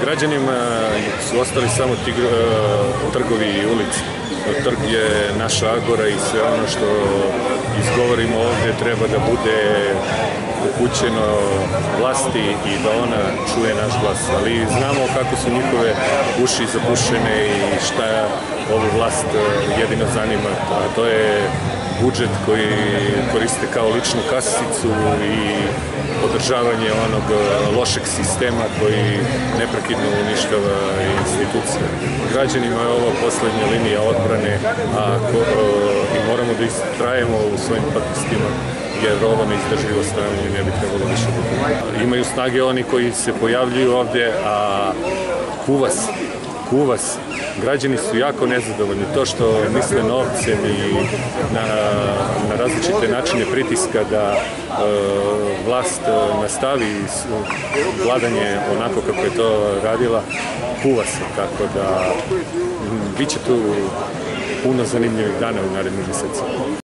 Građanima su ostali samo ti trgovi i ulici. Trg je naša agora i sve ono što izgovorimo ovdje treba da bude upućeno vlasti i da ona čuje naš glas. Ali znamo kako su njihove uši zapušene i šta ovu vlast jedino zanima. A to je budžet koji koriste kao ličnu kasicu i podržavanje onog lošeg sistema koji neprekidno uništava institucije. Građanima je ovo poslednja linija odbrane i moramo da istrajemo u svojim protestima, jer ovo neizdrživo stanje ne bi trebalo više da bude. Imaju snage oni koji se pojavljuju ovdje, a kuvas. Građani su jako nezadovoljni. To što misle novcem i na različite načine pritiska da vlast nastavi vladanje onako kako je to radila, kuva se. Tako da bit će tu puno zanimljivih dana u narednim mesecima.